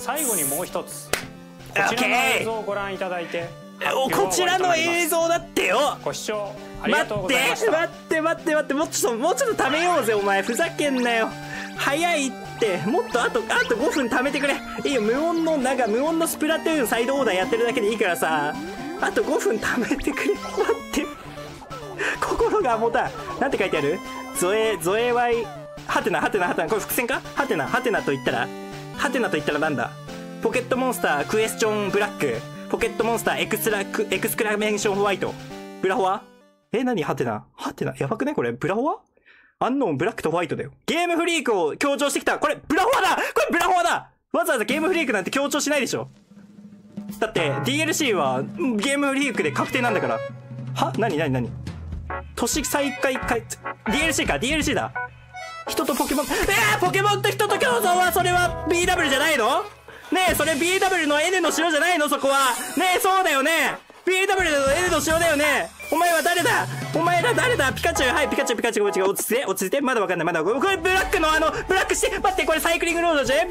最後にもう一つ、こちらの映像をご覧いただいて、 こちらの映像だってよ。 ご視聴ありがとうございました。 待ってもうちょっと貯めようぜ。お前ふざけんなよ。早いって。もっとあと5分貯めてくれ。いいよ、無音のスプラトゥーンサイドオーダーやってるだけでいいからさ、あと5分貯めてくれ。待って心がもた。なんて書いてある？ゾエワイはてなこれ伏線か？はてなと言ったらなんだ？ポケットモンスタークエスチョンブラック、ポケットモンスターエクスクラメーションホワイト、ブラホワ？何？はてなやばくねこれ。ブラホワ？アンノーンブラックとホワイトだよ。ゲームフリークを強調してきた。これブラホワだ。わざわざゲームフリークなんて強調しないでしょ。だって DLC はゲームフリークで確定なんだから。は？何都市再開DLC だ。人とポケモン、ポケモンと人と共存はそれは BW じゃないの？ねえ、それ BW の N の城じゃないの？そこは。ねえ、そうだよね。BW の N の城だよね。お前は誰だ？お前ら誰だ？ピカチュウ。はい、ピカチュウ。落ち着いて。まだわかんない。これブラックのブラックして、待って、これサイクリングロードじゃん。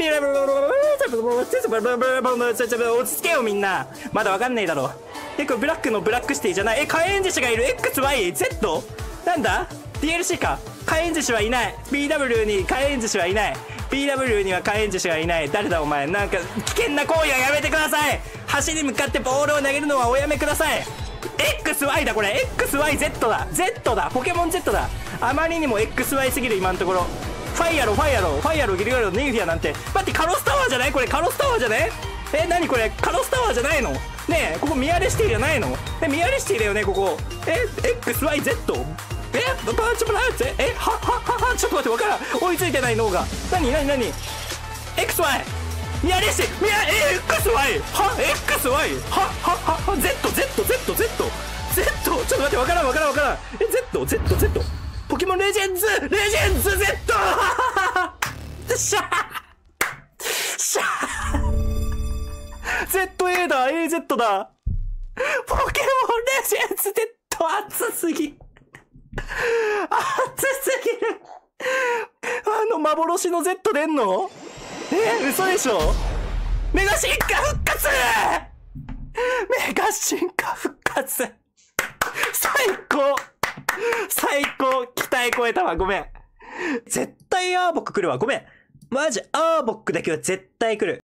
落ち着けよみんな。まだわかんないだろ。これブラックのブラックシティじゃない。火炎獅子がいる。XYZ？ なんだ？ DLC か。火炎獅子はいない。BW に火炎獅子はいない。BW には火炎獅子がいない。誰だお前。なんか危険な行為はやめてください。橋に向かってボールを投げるのはおやめください。XY だこれ。XYZ だ。Z だ。ポケモン Z だ。あまりにも XY すぎる今のところ。ファイアロギルガロニンフィアなんて。待って、カロスタワーじゃないこれ。カロスタワーじゃね？何これ。カロスタワーじゃないの？ねえ、ここミアレシティじゃないの？ミアレシティだよねここ。XYZ？パンチブラーツ？ちょっと待って、わからん。追いついてない脳が。何？ XY？ ミアレシティXY？ Z？ ちょっと待って、わからん。Z？ ポケモンレジェンズ Z！ しゃZA だ。AZ だ。ポケモンレジェンズ Z 熱すぎる。幻の Z 出んの？嘘でしょ？メガ進化復活最高期待超えたわ。ごめん。絶対アーボック来るわ。ごめん。マジアーボックだけは絶対来る。